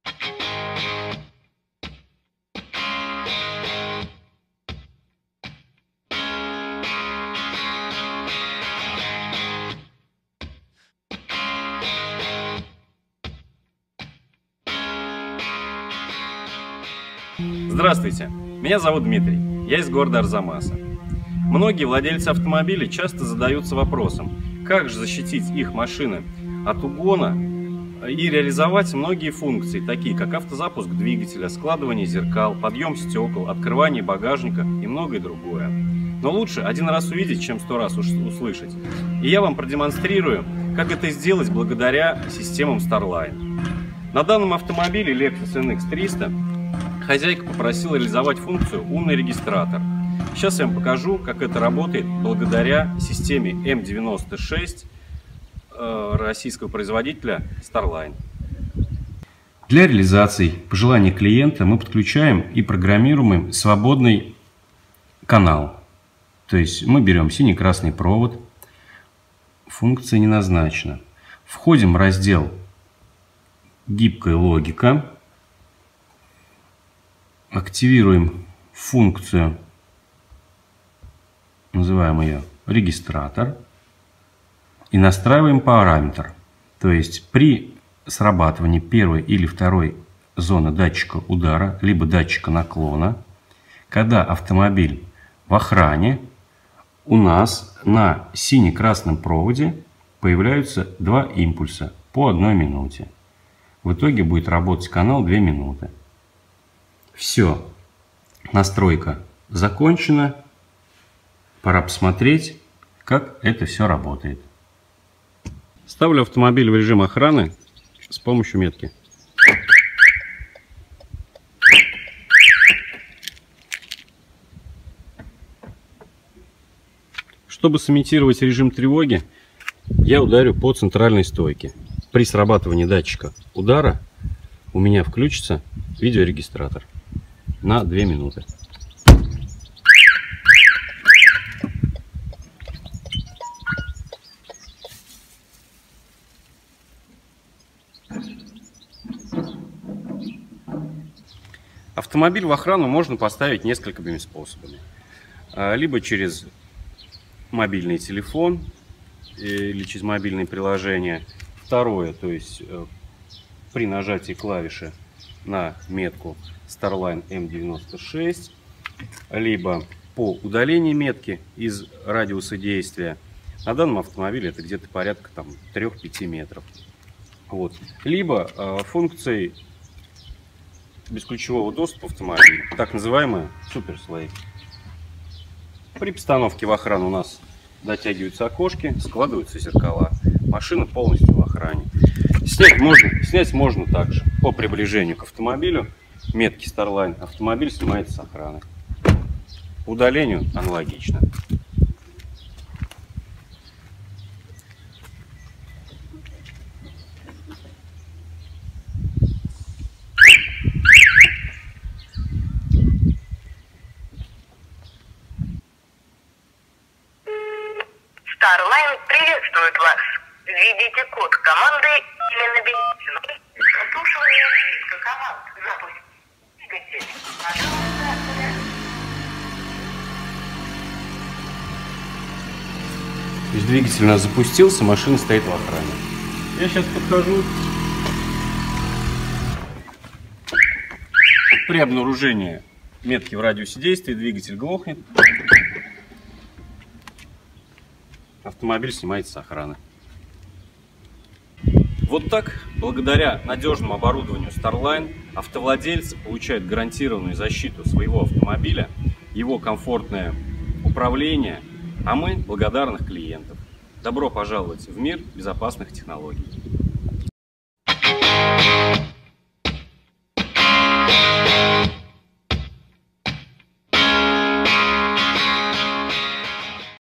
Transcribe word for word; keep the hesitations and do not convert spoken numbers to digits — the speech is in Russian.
Здравствуйте, меня зовут Дмитрий, я из города Арзамаса. Многие владельцы автомобилей часто задаются вопросом, как же защитить их машины от угона и реализовать многие функции, такие как автозапуск двигателя, складывание зеркал, подъем стекол, открывание багажника и многое другое. Но лучше один раз увидеть, чем сто раз услышать. И я вам продемонстрирую, как это сделать благодаря системам Starline. На данном автомобиле Lexus эн икс триста хозяйка попросила реализовать функцию «Умный регистратор». Сейчас я вам покажу, как это работает благодаря системе эм девяносто шесть э, российского производителя Starline. Для реализации пожеланий клиента мы подключаем и программируем свободный канал. То есть мы берем синий-красный провод, функция не назначена. Входим в раздел «Гибкая логика». Активируем функцию, называем ее регистратор, и настраиваем параметр. То есть при срабатывании первой или второй зоны датчика удара, либо датчика наклона, когда автомобиль в охране, у нас на сине-красном проводе появляются два импульса по одной минуте. В итоге будет работать канал две минуты. Все, настройка закончена. Пора посмотреть, как это все работает. Ставлю автомобиль в режим охраны с помощью метки. Чтобы сымитировать режим тревоги, я ударю по центральной стойке. При срабатывании датчика удара у меня включится видеорегистратор на две минуты. Автомобиль в охрану можно поставить несколькими способами. Либо через мобильный телефон или через мобильное приложение. Второе, то есть при нажатии клавиши на метку Starline эм девяносто шесть, либо по удалению метки из радиуса действия. На данном автомобиле это где-то порядка там трёх-пяти метров. Вот. Либо э, функцией бесключевого доступа автомобиля, так называемая Super Slave. При постановке в охрану у нас дотягиваются окошки, складываются зеркала. Машина полностью в охране. Снять можно, снять можно также по приближению к автомобилю. Метки Starline автомобиль снимается с охраны. По удалению аналогично. Starline приветствует вас. Введите код команды или наберите. Прослушивание списка команд. Запуск двигатель. То есть двигатель у нас запустился, машина стоит в охране. Я сейчас подхожу. При обнаружении метки в радиусе действия двигатель глохнет. Автомобиль снимается с охраны. Вот так, благодаря надежному оборудованию Starline, автовладельцы получают гарантированную защиту своего автомобиля, его комфортное управление, а мы благодарных клиентов. Добро пожаловать в мир безопасных технологий.